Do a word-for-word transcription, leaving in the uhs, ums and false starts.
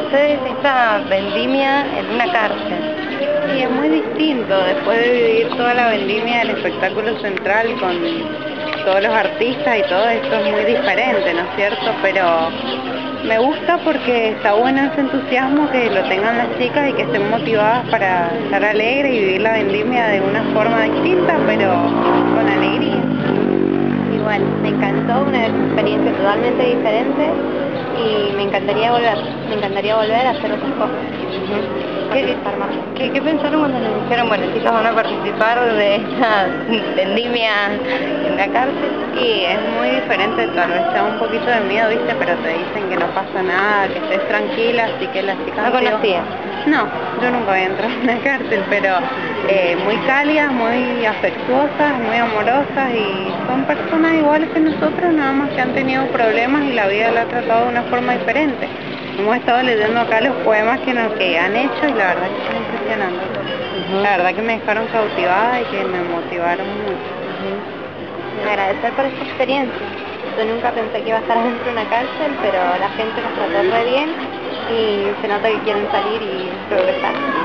ustedes esta vendimia en una cárcel? Y es muy distinto, después de vivir toda la vendimia del espectáculo central con todos los artistas y todo esto es muy diferente, ¿no es cierto? Pero me gusta porque está bueno ese entusiasmo que lo tengan las chicas y que estén motivadas para estar alegres y vivir la vendimia de una forma distinta, pero con alegría. Igual, me encantó, una experiencia totalmente diferente y me encantaría volver, me encantaría volver a hacer otras cosas. ¿Qué, ¿qué, ¿Qué pensaron cuando les dijeron, bueno, chicas van a participar de esta vendimia en la cárcel? Y es muy diferente, tal vez te da un poquito de miedo, ¿viste? Pero te dicen que no pasa nada, que estés tranquila, así que las chicas... ¿No conocías? No, yo nunca había entrado en una cárcel, pero eh, muy cálidas, muy afectuosas, muy amorosas y son personas iguales que nosotros, nada más que han tenido problemas y la vida la ha tratado de una forma diferente. Hemos estado leyendo acá los poemas que, nos, que han hecho y la verdad que son impresionantes. Uh-huh. La verdad que me dejaron cautivada y que me motivaron mucho. Uh-huh. Agradecer por esta experiencia. Yo nunca pensé que iba a estar dentro de una cárcel, pero la gente nos trató re bien y se nota que quieren salir y progresar.